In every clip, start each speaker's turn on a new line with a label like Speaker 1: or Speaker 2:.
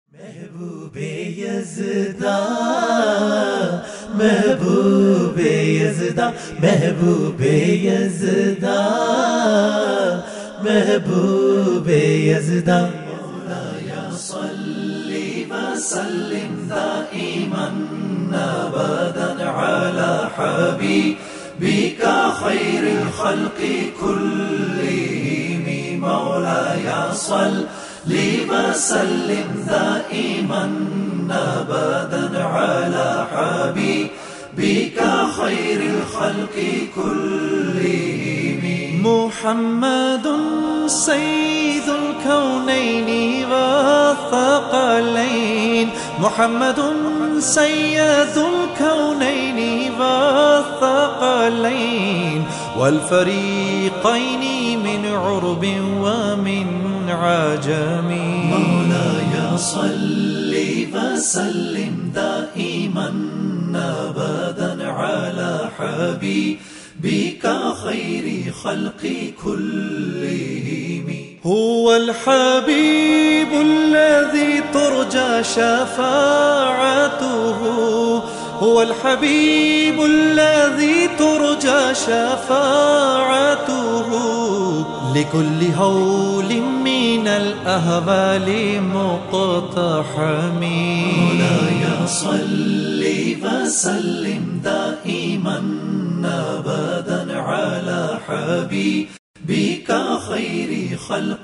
Speaker 1: محبوب يزدا محبوب يزدا محبوب يزدا محبوب يزدا مولاي صل وسلم دائما ابدا على حبيبك خير الخلق كلهم مولاي صل وسلم دائما ابدا على حبيبك خير الخلق كلهم محمد سيد الكونين والثقلين محمد سيد الكونين والثقلين والفريقين من عرب ومن عجم مولاي صل وسلم دائما ابدا على حبيبك خير خلق كلهم هو الحبيب الذي ترجى شفاعته هو الحبيب الذي ترجى شفاعته لكل هول من الأهوال مقتحم مولاي صل وسلم دائما أبدا على حبيبك خير خلق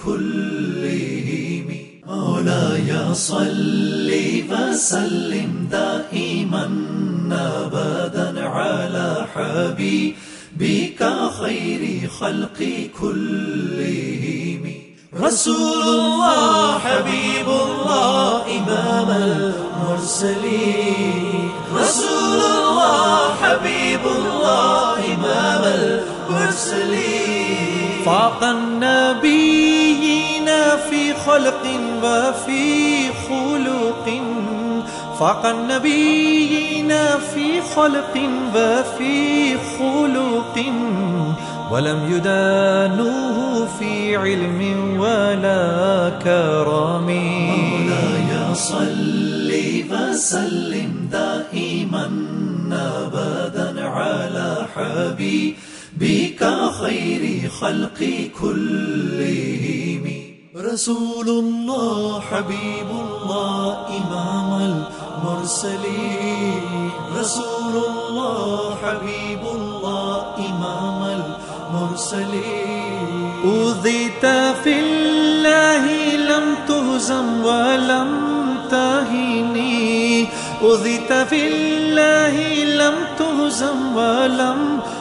Speaker 1: كلهم مولاي صل وسلم دائما أبدا على حبيبك خير خلق كلهم رسول الله حبيب الله إمام المرسلين رسول الله حبيب الله إمام المرسلين فاق النبيين في خلق وفي خلق فاق النبيين في خلق وفي خلق ولم يدانوه في علم ولا كرم مولاي صل وسلم دائما ابدا على حبيبك خير خلق كلهم رسول الله حبيب الله إمام المرسلين رسول الله حبيب الله إمام المرسلين أوذيت في الله لم تهزم ولم تهني أوذيت في الله لم تهزم ولم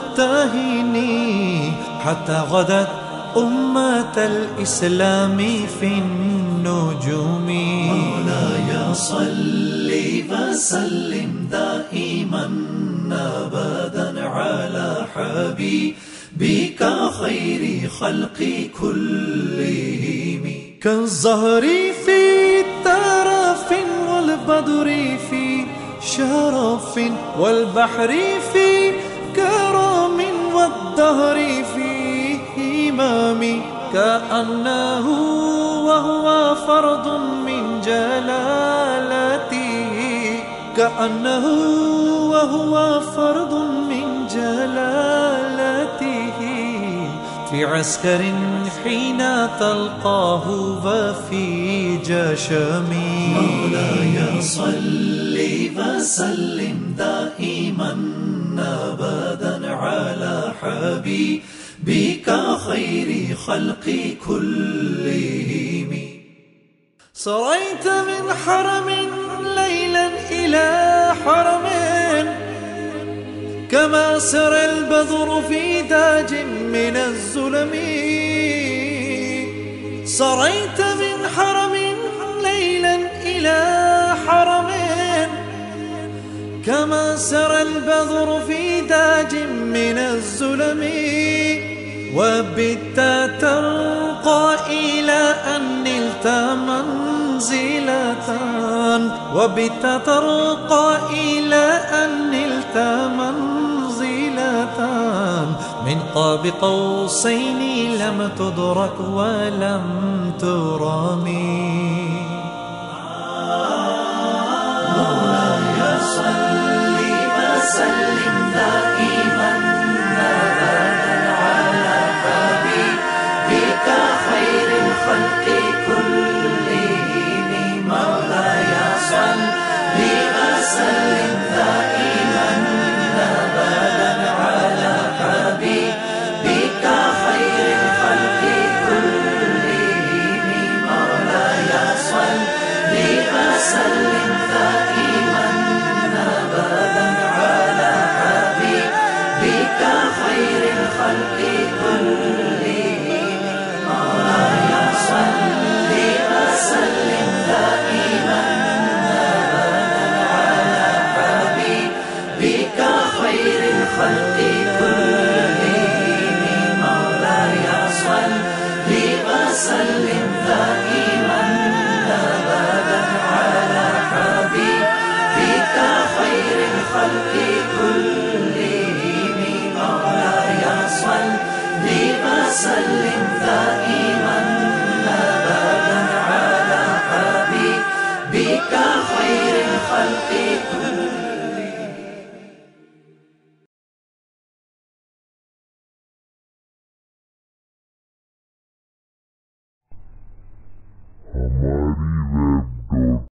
Speaker 1: تهني حتى غدت أمة الإسلام في النجوم مولاي صل وسلم دائما أبدا على حبيبك خير خلق كلهم كالزهر في ترف والبدر في شرف والبحر في كرم والدهر في إمامي كأنه وهو فرد من جلالته كأنه وهو فرد من جلالته في عسكر حين تلقاه وفي جشم مولاي صل وسلم دائما أبدا على حبيبك خير خلق كلهم سريت من حرم ليلا إلى حرم كما سرى البدر في داج من الظلم سريت من حرم ليلا إلى حرم كما سرى البدر في داج من الظلم وبت ترقى إلى أن نلت منزلة وبت ترقى إلى أن نلت منزلة من قاب قوسين لم تدرك ولم ترمي